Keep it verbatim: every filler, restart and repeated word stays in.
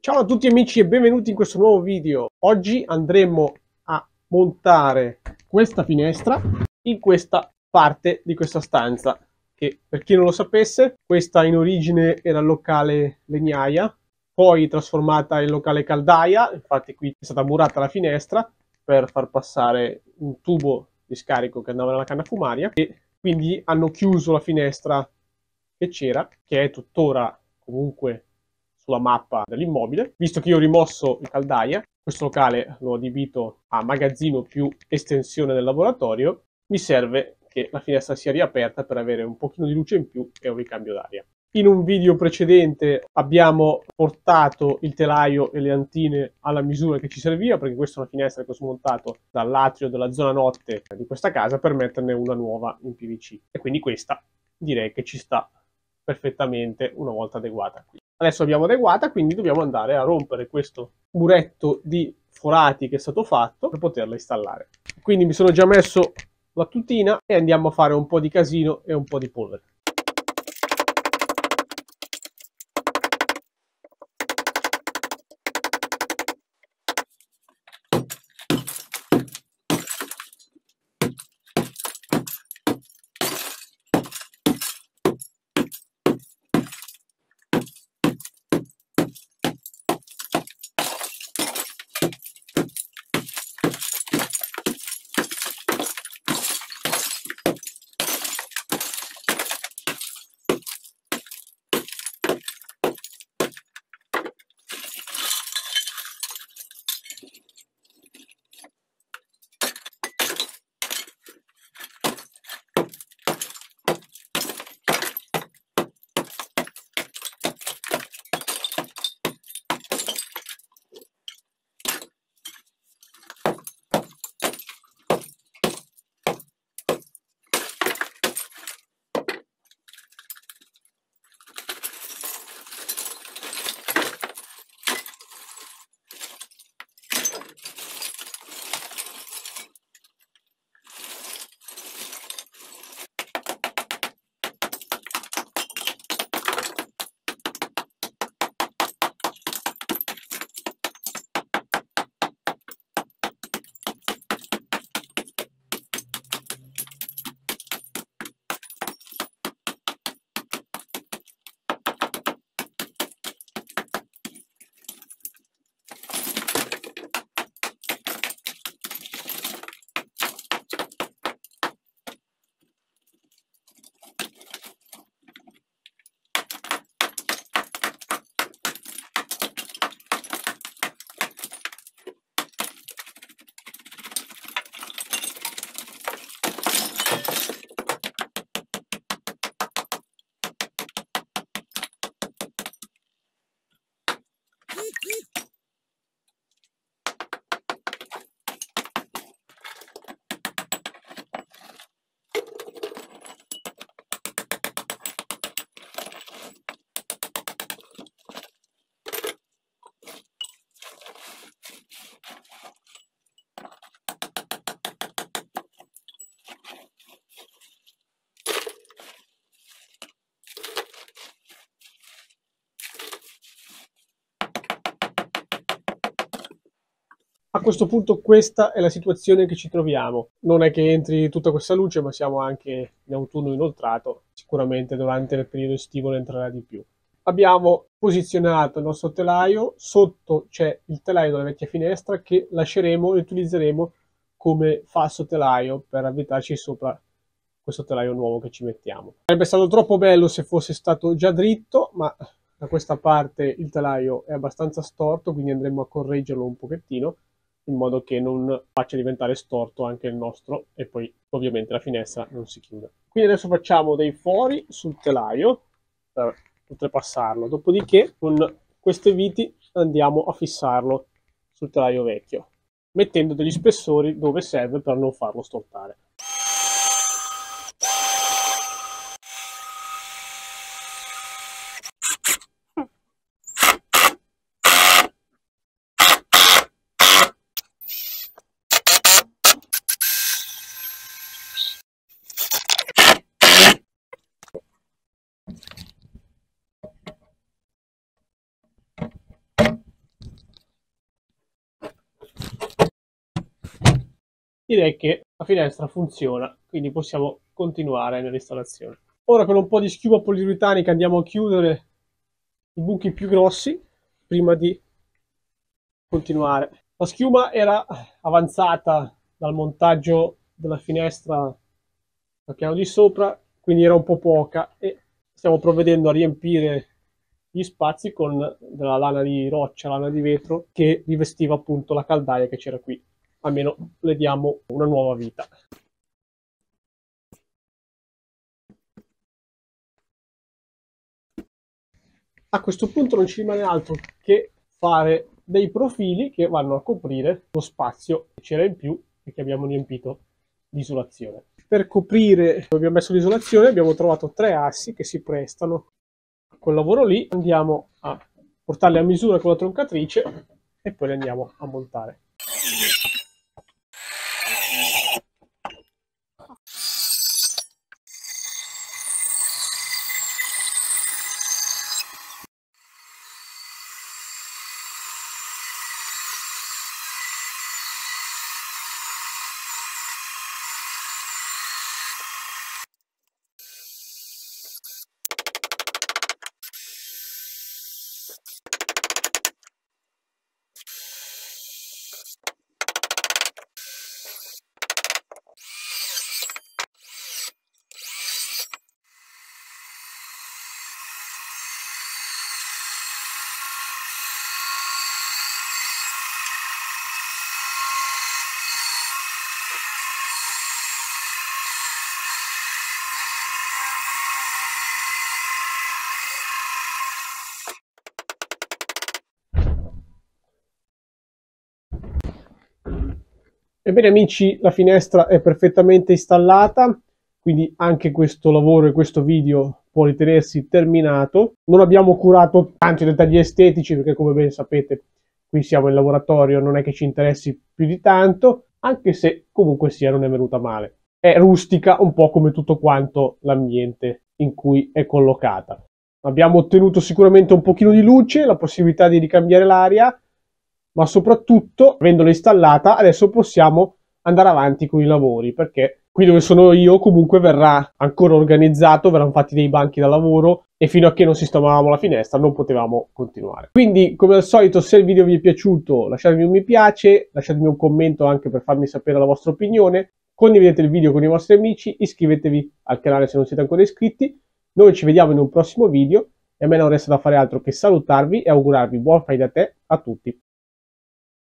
Ciao a tutti amici e benvenuti in questo nuovo video. Oggi andremo a montare questa finestra in questa parte di questa stanza, che per chi non lo sapesse, questa in origine era il locale legnaia, poi trasformata in locale caldaia. Infatti qui è stata murata la finestra per far passare un tubo di scarico che andava nella canna fumaria, e quindi hanno chiuso la finestra che c'era, che è tuttora comunque sulla mappa dell'immobile. Visto che io ho rimosso il caldaia, questo locale l'ho adibito a magazzino più estensione del laboratorio, mi serve che la finestra sia riaperta per avere un pochino di luce in più e un ricambio d'aria. In un video precedente abbiamo portato il telaio e le antine alla misura che ci serviva, perché questa è una finestra che ho smontato dall'atrio della zona notte di questa casa per metterne una nuova in P V C, e quindi questa direi che ci sta perfettamente una volta adeguata qui. Adesso abbiamo adeguata, quindi dobbiamo andare a rompere questo muretto di forati che è stato fatto per poterla installare. Quindi mi sono già messo la tutina e andiamo a fare un po' di casino e un po' di polvere. A questo punto questa è la situazione che ci troviamo. Non è che entri tutta questa luce, ma siamo anche in autunno inoltrato. Sicuramente durante il periodo estivo ne entrerà di più. Abbiamo posizionato il nostro telaio, sotto c'è il telaio della vecchia finestra che lasceremo e utilizzeremo come falso telaio per avvitarci sopra questo telaio nuovo che ci mettiamo. Sarebbe stato troppo bello se fosse stato già dritto, ma da questa parte il telaio è abbastanza storto, quindi andremo a correggerlo un pochettino, in modo che non faccia diventare storto anche il nostro, e poi ovviamente la finestra non si chiude. Quindi adesso facciamo dei fori sul telaio per oltrepassarlo, dopodiché con queste viti andiamo a fissarlo sul telaio vecchio, mettendo degli spessori dove serve per non farlo stortare. direi che la finestra funziona, quindi possiamo continuare nell'installazione. Ora con un po' di schiuma poliuretanica andiamo a chiudere i buchi più grossi prima di continuare. La schiuma era avanzata dal montaggio della finestra al piano di sopra, quindi era un po' poca e stiamo provvedendo a riempire gli spazi con della lana di roccia, lana di vetro che rivestiva appunto la caldaia che c'era qui. Almeno le diamo una nuova vita. A questo punto non ci rimane altro che fare dei profili che vanno a coprire lo spazio che c'era in più e che abbiamo riempito di isolazione. Per coprire dove abbiamo messo l'isolazione abbiamo trovato tre assi che si prestano a quel lavoro lì. Andiamo a portarli a misura con la troncatrice e poi li andiamo a montare. Ebbene amici, la finestra è perfettamente installata, quindi anche questo lavoro e questo video può ritenersi terminato. Non abbiamo curato tanto i dettagli estetici perché, come ben sapete, qui siamo in laboratorio, non è che ci interessi più di tanto, anche se comunque sia non è venuta male. È rustica un po' come tutto quanto l'ambiente in cui è collocata. Abbiamo ottenuto sicuramente un pochino di luce, la possibilità di ricambiare l'aria, ma soprattutto, avendola installata, adesso possiamo andare avanti con i lavori, perché qui dove sono io comunque verrà ancora organizzato, verranno fatti dei banchi da lavoro e fino a che non sistemavamo la finestra non potevamo continuare. Quindi, come al solito, se il video vi è piaciuto lasciatemi un mi piace, lasciatemi un commento anche per farmi sapere la vostra opinione, condividete il video con i vostri amici, iscrivetevi al canale se non siete ancora iscritti. Noi ci vediamo in un prossimo video e a me non resta da fare altro che salutarvi e augurarvi buon fai da te a tutti.